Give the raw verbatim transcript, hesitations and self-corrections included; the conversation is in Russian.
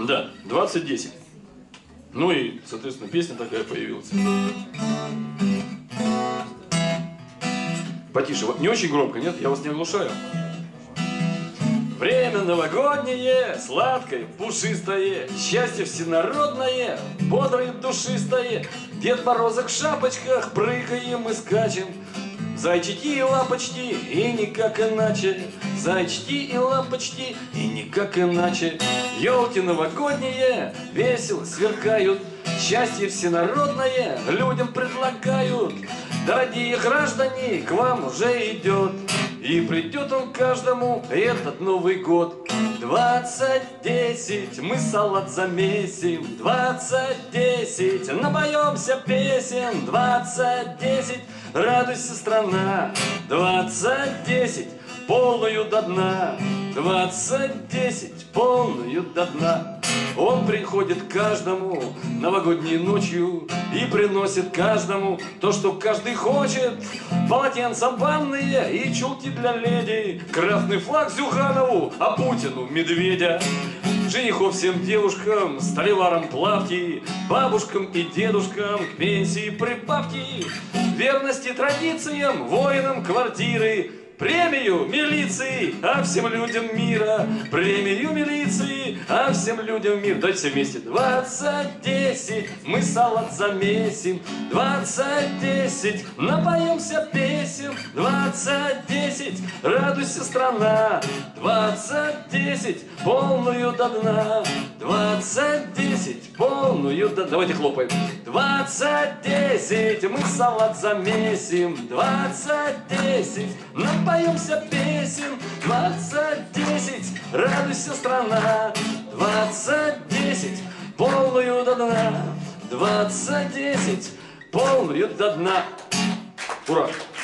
Да, двадцать десять. Ну и, соответственно, песня такая появилась. Потише. Не очень громко, нет? Я вас не оглушаю. Время новогоднее, сладкое, пушистое, счастье всенародное, бодрое, душистое. Дед Морозок в шапочках, прыгаем и скачем. Зайчики и лапочки, и никак иначе. Зайчики и лапочки, и никак иначе. Елки новогодние весело сверкают, счастье всенародное людям предлагают. Дорогие граждане, к вам уже идет, и придет он каждому этот Новый год. Двадцать десять, мы салат замесим. Двадцать десять, напоемся песен. Двадцать десять, радуйся, страна. Двадцать десять, полную до дна. Двадцать десять, полную до дна. Он приходит к каждому новогодней ночью и приносит каждому то, что каждый хочет. Полотенца банные и чулки для леди, красный флаг Зюханову, а Путину медведя. Женихов всем девушкам, столеварам плавки, бабушкам и дедушкам к пенсии прибавки. Верности традициям, воинам квартиры, премию милиции, а всем людям мира. Премию милиции, а всем людям мира. Давайте все вместе. Двадцать десять, мы салат замесим. Двадцать десять, напоемся песен. Двадцать десять, радуйся, страна. Двадцать десять, полную до дна. Двадцать десять, полную до дна. Давайте хлопаем. Двадцать десять, мы салат замесим. Двадцать десять, напоемся песен. Двадцать десять, радуйся, страна. Двадцать десять, полную до дна. Двадцать десять, полную до дна. Ура!